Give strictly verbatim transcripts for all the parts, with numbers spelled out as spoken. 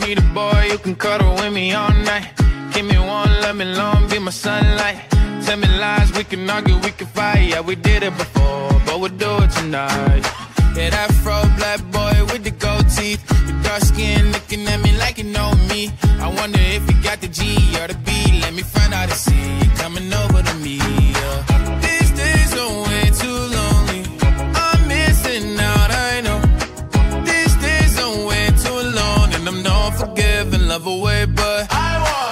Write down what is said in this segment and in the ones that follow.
Need a boy who can cuddle with me all night. Give me one, let me long, be my sunlight. Tell me lies, we can argue, we can fight. Yeah, we did it before, but we'll do it tonight. Yeah, that fro black boy with the gold teeth, your dark skin looking at me like you know me. I wonder if you got the G or the B. Let me find out and see you coming over to me. Yeah. These days are way too lonely. I'm missing out, I know. These days are way too alone, and I'm not forgiving, love away, but I want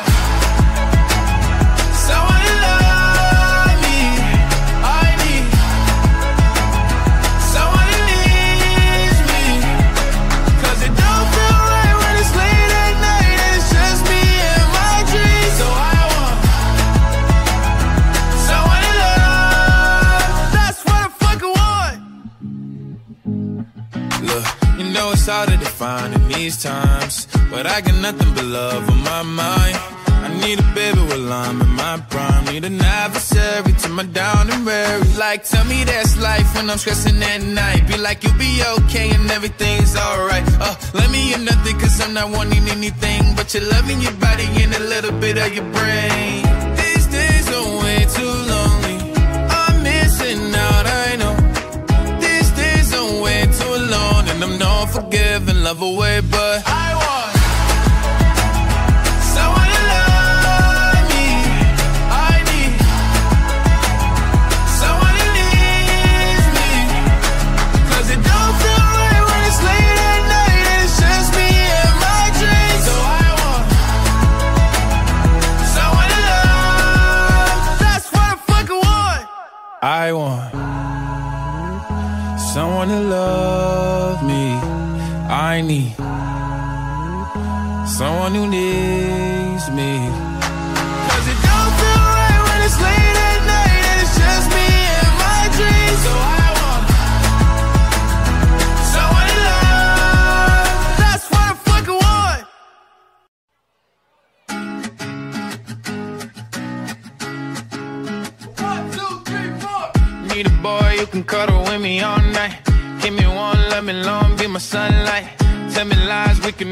someone to love me. I need someone who needs me, 'cause it don't feel right when it's late at night and it's just me and my dreams. So I want someone to love. That's what I fucking want. Look, you know it's hard to define in these times, but I got nothing but love on my mind. I need a baby while I'm in my prime. Need an adversary to my down and weary. Like, tell me that's life when I'm stressing at night. Be like, you'll be okay and everything's alright. Uh, let me in nothing, 'cause I'm not wanting anything but your love in your body and a little bit of your brain. These days are way too lonely. I'm missing out, I know. These days are way too alone, and I'm not forgiving, love away, but I want someone to love me. I need someone who needs me, 'cause it don't feel right when it's late at night and it's just me and my dreams. So I want someone to love. That's what I fucking want. I want someone to love me. I need someone who needs me, 'cause it don't feel right when it's late at night and it's just me and my dreams. So I want someone to love. That's what I fucking want. One, two, three, four. Need a boy who can cuddle with me all night. Give me one, let me long, be my sunlight. Tell me lies, we can